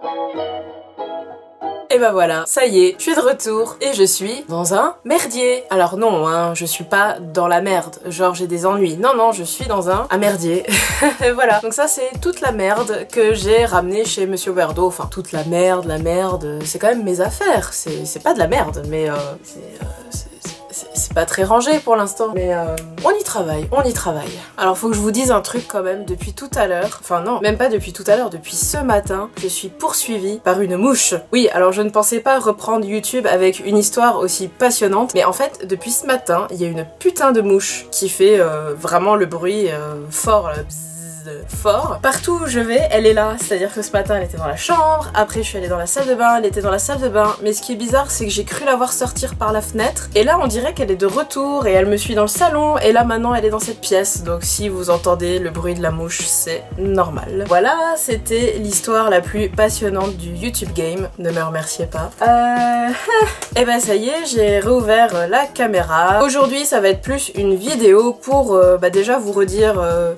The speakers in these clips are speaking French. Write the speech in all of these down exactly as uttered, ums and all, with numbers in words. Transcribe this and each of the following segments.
Et bah voilà, ça y est, je suis de retour et je suis dans un merdier. Alors non, hein, je suis pas dans la merde, genre j'ai des ennuis. Non, non, je suis dans un, un merdier. Voilà, donc ça c'est toute la merde que j'ai ramenée chez Monsieur Weirdo. Enfin, toute la merde, la merde, c'est quand même mes affaires. C'est pas de la merde, mais euh, c'est... Euh, c'est pas très rangé pour l'instant, mais euh, on y travaille, on y travaille. Alors faut que je vous dise un truc quand même, depuis tout à l'heure, enfin non, même pas depuis tout à l'heure, depuis ce matin, je suis poursuivie par une mouche. Oui, alors je ne pensais pas reprendre YouTube avec une histoire aussi passionnante, mais en fait, depuis ce matin, il y a une putain de mouche qui fait euh, vraiment le bruit euh, fort, là, bzzz, fort. Partout où je vais, elle est là. C'est-à-dire que ce matin, elle était dans la chambre, après je suis allée dans la salle de bain, elle était dans la salle de bain, mais ce qui est bizarre, c'est que j'ai cru la voir sortir par la fenêtre, et là on dirait qu'elle est de retour, et elle me suit dans le salon, et là maintenant elle est dans cette pièce, donc si vous entendez le bruit de la mouche, c'est normal. Voilà, c'était l'histoire la plus passionnante du YouTube game, ne me remerciez pas. Euh... et ben ça y est, j'ai réouvert la caméra. Aujourd'hui, ça va être plus une vidéo pour euh, bah déjà vous redire... Euh...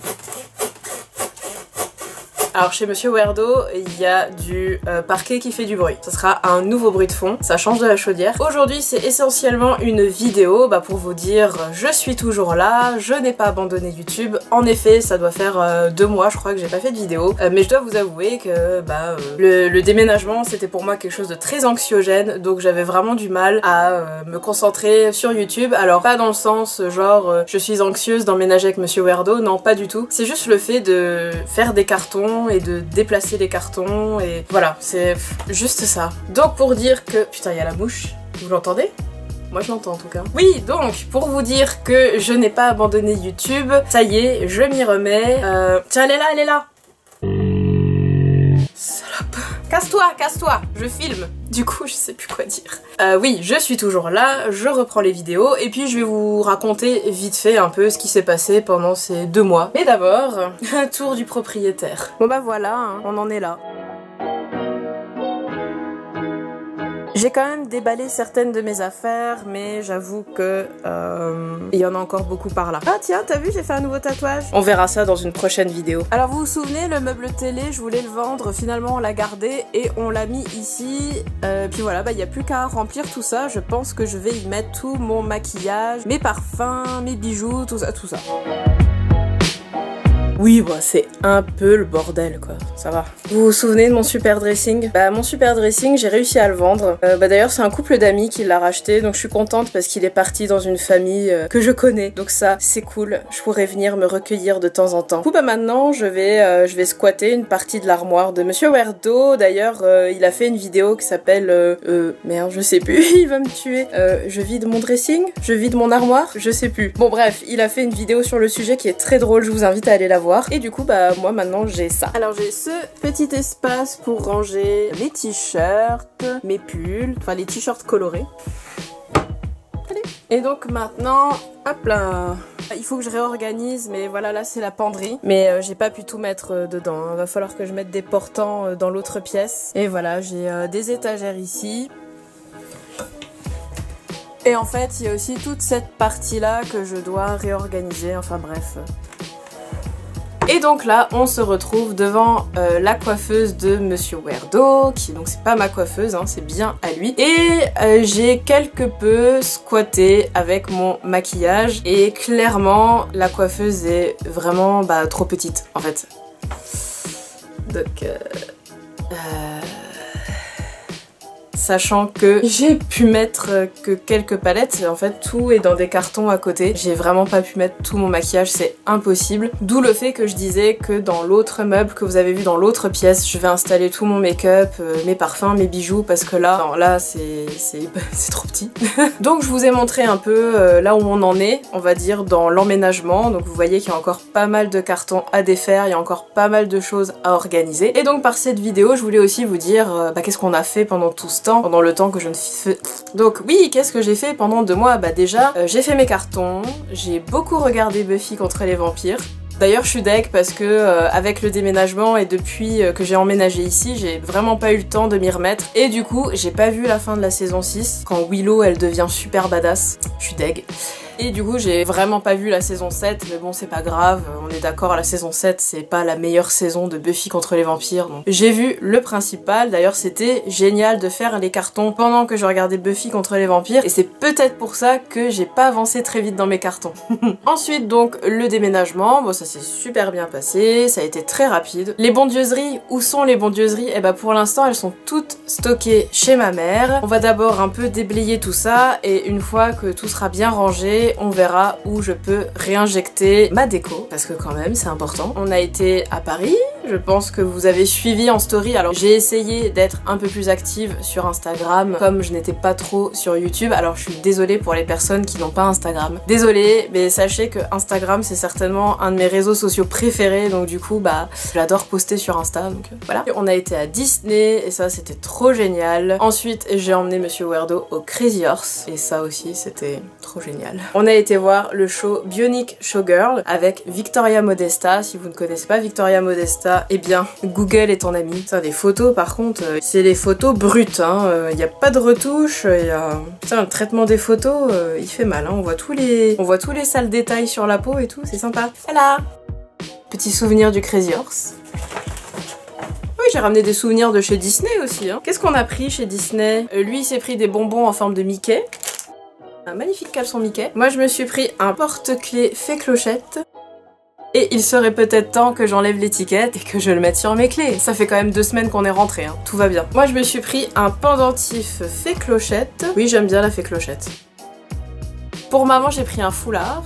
Alors chez Monsieur Weirdo, il y a du euh, parquet qui fait du bruit. Ça sera un nouveau bruit de fond, ça change de la chaudière. Aujourd'hui c'est essentiellement une vidéo bah, pour vous dire je suis toujours là, je n'ai pas abandonné YouTube. En effet, ça doit faire euh, deux mois je crois que j'ai pas fait de vidéo. Euh, mais je dois vous avouer que bah, euh, le, le déménagement c'était pour moi quelque chose de très anxiogène. Donc j'avais vraiment du mal à euh, me concentrer sur YouTube. Alors pas dans le sens genre euh, je suis anxieuse d'emménager avec Monsieur Weirdo, non pas du tout. C'est juste le fait de faire des cartons et de déplacer les cartons et voilà, c'est juste ça. Donc pour dire que... Putain, il y a la mouche, vous l'entendez ? Moi je l'entends en tout cas. Oui, donc pour vous dire que je n'ai pas abandonné YouTube, ça y est, je m'y remets. Euh... Tiens, elle est là, elle est là. Salope. Casse-toi, casse-toi, je filme. Du coup, je sais plus quoi dire. Euh, oui, je suis toujours là, je reprends les vidéos et puis je vais vous raconter vite fait un peu ce qui s'est passé pendant ces deux mois. Mais d'abord, un tour du propriétaire. Bon bah voilà, hein, on en est là. J'ai quand même déballé certaines de mes affaires, mais j'avoue que euh, il y en a encore beaucoup par là. Ah tiens, t'as vu, j'ai fait un nouveau tatouage. On verra ça dans une prochaine vidéo. Alors vous vous souvenez, le meuble télé, je voulais le vendre, finalement on l'a gardé et on l'a mis ici. Euh, puis voilà, bah il n'y a plus qu'à remplir tout ça. Je pense que je vais y mettre tout mon maquillage, mes parfums, mes bijoux, tout ça, tout ça. Oui, bah, c'est un peu le bordel quoi, ça va. Vous vous souvenez de mon super dressing? Bah mon super dressing, j'ai réussi à le vendre. Euh, bah d'ailleurs c'est un couple d'amis qui l'a racheté, donc je suis contente parce qu'il est parti dans une famille euh, que je connais. Donc ça, c'est cool, je pourrais venir me recueillir de temps en temps. Du coup bah maintenant je vais, euh, je vais squatter une partie de l'armoire de Monsieur Weirdo. D'ailleurs euh, il a fait une vidéo qui s'appelle... Euh, euh, merde, je sais plus, il va me tuer. Euh, je vide mon dressing? Je vide mon armoire? Je sais plus. Bon bref, il a fait une vidéo sur le sujet qui est très drôle, je vous invite à aller la voir. Et du coup bah moi maintenant j'ai ça. Alors j'ai ce petit espace pour ranger les t-shirts, mes pulls, enfin les t-shirts colorés. Allez. Et donc maintenant, hop là, il faut que je réorganise, mais voilà, là c'est la penderie. Mais euh, j'ai pas pu tout mettre euh, dedans, il va falloir que je mette des portants euh, dans l'autre pièce. Et voilà, j'ai euh, des étagères ici. Et en fait, il y a aussi toute cette partie-là que je dois réorganiser, enfin bref... Et donc là, on se retrouve devant euh, la coiffeuse de Monsieur Weirdo, qui donc c'est pas ma coiffeuse, hein, c'est bien à lui. Et euh, j'ai quelque peu squatté avec mon maquillage et clairement, la coiffeuse est vraiment bah, trop petite en fait. Donc... Euh, euh... Sachant que j'ai pu mettre que quelques palettes, en fait tout est dans des cartons à côté. J'ai vraiment pas pu mettre tout mon maquillage, c'est impossible. D'où le fait que je disais que dans l'autre meuble que vous avez vu dans l'autre pièce, je vais installer tout mon make-up, euh, mes parfums, mes bijoux, parce que là, non, là c'est c'est trop petit. Donc je vous ai montré un peu euh, là où on en est, on va dire dans l'emménagement. Donc vous voyez qu'il y a encore pas mal de cartons à défaire, il y a encore pas mal de choses à organiser. Et donc par cette vidéo, je voulais aussi vous dire euh, bah, qu'est-ce qu'on a fait pendant tout ce temps. Pendant le temps que je ne fais... Donc oui, qu'est-ce que j'ai fait pendant deux mois? Bah déjà, euh, j'ai fait mes cartons, j'ai beaucoup regardé Buffy contre les vampires. D'ailleurs je suis deg parce que euh, avec le déménagement et depuis euh, que j'ai emménagé ici, j'ai vraiment pas eu le temps de m'y remettre. Et du coup, j'ai pas vu la fin de la saison six, quand Willow elle devient super badass. Je suis deg. Et du coup j'ai vraiment pas vu la saison sept, mais bon c'est pas grave, on est d'accord, la saison sept c'est pas la meilleure saison de Buffy contre les vampires. Donc j'ai vu le principal, d'ailleurs c'était génial de faire les cartons pendant que je regardais Buffy contre les vampires, et c'est peut-être pour ça que j'ai pas avancé très vite dans mes cartons. Ensuite donc le déménagement, bon ça s'est super bien passé, ça a été très rapide. Les bondieuseries, où sont les bondieuseries? Et bah pour l'instant elles sont toutes stockées chez ma mère. On va d'abord un peu déblayer tout ça, et une fois que tout sera bien rangé, on verra où je peux réinjecter ma déco, parce que quand même c'est important. On a été à Paris, je pense que vous avez suivi en story, alors j'ai essayé d'être un peu plus active sur Instagram, comme je n'étais pas trop sur YouTube, alors je suis désolée pour les personnes qui n'ont pas Instagram. Désolée, mais sachez que Instagram c'est certainement un de mes réseaux sociaux préférés, donc du coup bah j'adore poster sur Insta, donc euh, voilà. On a été à Disney, et ça c'était trop génial. Ensuite j'ai emmené Monsieur Weirdo au Crazy Horse, et ça aussi c'était trop génial. On a été voir le show Bionic Showgirl avec Victoria Modesta. Si vous ne connaissez pas Victoria Modesta, eh bien Google est ton ami. Ça, des photos par contre, euh, c'est les photos brutes, hein. Il n'y a pas de retouche, il y a... Ça, le traitement des photos, euh, il fait mal, hein. On voit tous les... On voit tous les sales détails sur la peau et tout, c'est sympa. Voilà. Petit souvenir du Crazy Horse. Oui, j'ai ramené des souvenirs de chez Disney aussi, hein. Qu'est-ce qu'on a pris chez Disney? euh, Lui, il s'est pris des bonbons en forme de Mickey. Un magnifique caleçon Mickey. Moi, je me suis pris un porte-clés fait clochette. Et il serait peut-être temps que j'enlève l'étiquette et que je le mette sur mes clés. Ça fait quand même deux semaines qu'on est rentré, hein. Tout va bien. Moi, je me suis pris un pendentif fait clochette. Oui, j'aime bien la fait clochette. Pour maman, j'ai pris un foulard.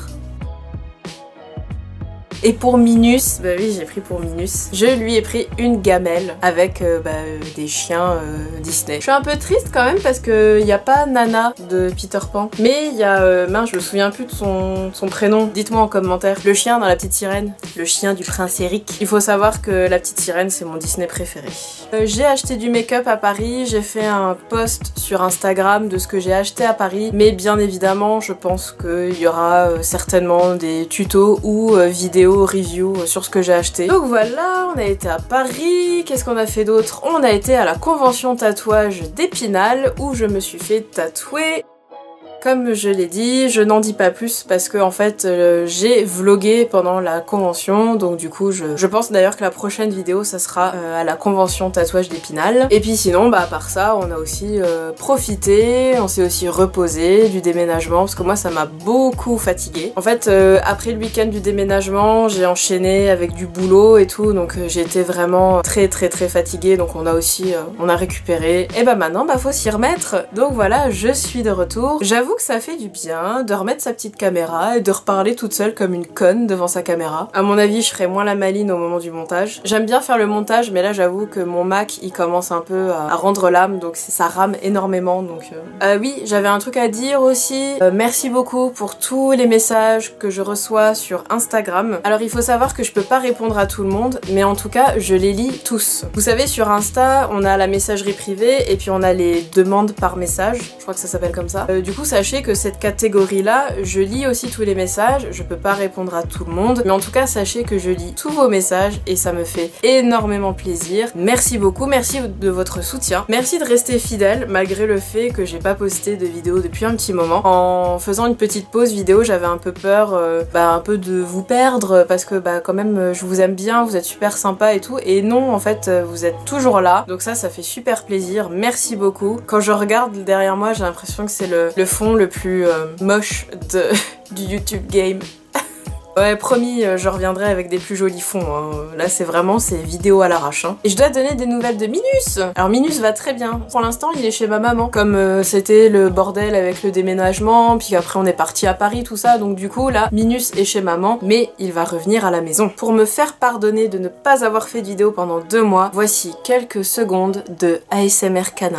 Et pour Minus, bah oui j'ai pris pour Minus, je lui ai pris une gamelle avec euh, bah, euh, des chiens euh, Disney. Je suis un peu triste quand même parce que il y a pas Nana de Peter Pan, mais il y a, euh, mince je me souviens plus de son, son prénom, dites-moi en commentaire. Le chien dans La Petite Sirène, le chien du prince Eric. Il faut savoir que La Petite Sirène c'est mon Disney préféré. Euh, j'ai acheté du make-up à Paris, j'ai fait un post sur Instagram de ce que j'ai acheté à Paris, mais bien évidemment je pense qu'il y aura euh, certainement des tutos ou euh, vidéos review sur ce que j'ai acheté. Donc voilà, on a été à Paris, qu'est-ce qu'on a fait d'autre? On a été à la convention tatouage d'Épinal où je me suis fait tatouer. Comme je l'ai dit, je n'en dis pas plus parce que en fait euh, j'ai vlogué pendant la convention, donc du coup je, je pense d'ailleurs que la prochaine vidéo ça sera euh, à la convention tatouage d'Épinal. Et puis sinon bah à part ça on a aussi euh, profité, on s'est aussi reposé du déménagement parce que moi ça m'a beaucoup fatiguée. En fait euh, après le week-end du déménagement j'ai enchaîné avec du boulot et tout, donc euh, j'ai été vraiment très très très fatiguée, donc on a aussi euh, on a récupéré. Et bah maintenant bah faut s'y remettre, donc voilà je suis de retour. J'avoue que ça fait du bien de remettre sa petite caméra et de reparler toute seule comme une conne devant sa caméra. À mon avis, je ferai moins la maline au moment du montage. J'aime bien faire le montage, mais là j'avoue que mon Mac il commence un peu à, à rendre l'âme, donc ça rame énormément. Donc euh... Euh, oui, j'avais un truc à dire aussi. Euh, merci beaucoup pour tous les messages que je reçois sur Instagram. Alors il faut savoir que je peux pas répondre à tout le monde, mais en tout cas je les lis tous. Vous savez, sur Insta, on a la messagerie privée et puis on a les demandes par message. Je crois que ça s'appelle comme ça. Euh, du coup, ça Sachez que cette catégorie-là, je lis aussi tous les messages, je peux pas répondre à tout le monde, mais en tout cas, sachez que je lis tous vos messages et ça me fait énormément plaisir. Merci beaucoup, merci de votre soutien. Merci de rester fidèle, malgré le fait que j'ai pas posté de vidéo depuis un petit moment. En faisant une petite pause vidéo, j'avais un peu peur, euh, bah, un peu de vous perdre, parce que bah quand même, je vous aime bien, vous êtes super sympa et tout, et non, en fait, vous êtes toujours là, donc ça, ça fait super plaisir. Merci beaucoup. Quand je regarde derrière moi, j'ai l'impression que c'est le, le fond le plus euh, moche de, du YouTube game. Ouais, promis, je reviendrai avec des plus jolis fonds, hein. Là c'est vraiment ces vidéos à l'arrache, hein. Et je dois donner des nouvelles de Minus. Alors Minus va très bien. Pour l'instant il est chez ma maman. Comme euh, c'était le bordel avec le déménagement, puis après on est parti à Paris, tout ça, donc du coup là Minus est chez maman, mais il va revenir à la maison. Pour me faire pardonner de ne pas avoir fait de vidéo pendant deux mois, voici quelques secondes de A S M R canin.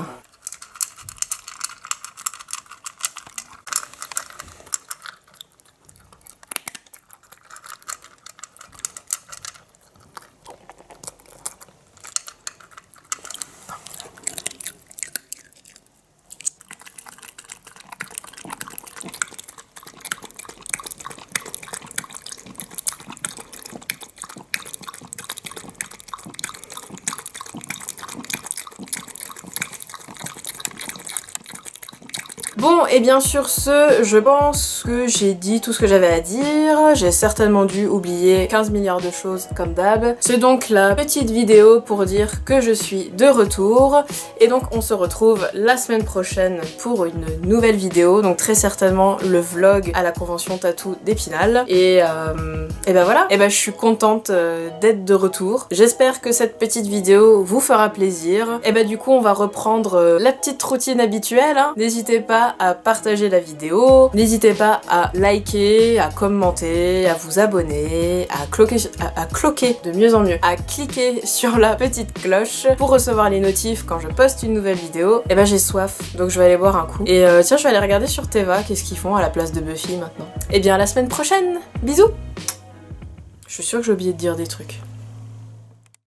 Bon, et bien sur ce, je pense que j'ai dit tout ce que j'avais à dire. J'ai certainement dû oublier quinze milliards de choses comme d'hab. C'est donc la petite vidéo pour dire que je suis de retour. Et donc on se retrouve la semaine prochaine pour une nouvelle vidéo. Donc très certainement le vlog à la convention tatou d'Épinal. Et, euh, et ben voilà, et ben je suis contente euh, d'être de retour. J'espère que cette petite vidéo vous fera plaisir. Et ben du coup on va reprendre euh, la petite routine habituelle. Hein. N'hésitez pas à partager la vidéo, n'hésitez pas à liker, à commenter, à vous abonner, à cloquer, à, à cloquer de mieux en mieux, à cliquer sur la petite cloche pour recevoir les notifs quand je poste une nouvelle vidéo. Et ben j'ai soif, donc je vais aller boire un coup. Et euh, tiens, je vais aller regarder sur Teva qu'est-ce qu'ils font à la place de Buffy maintenant. Et bien à la semaine prochaine, bisous. Je suis sûre que j'ai oublié de dire des trucs.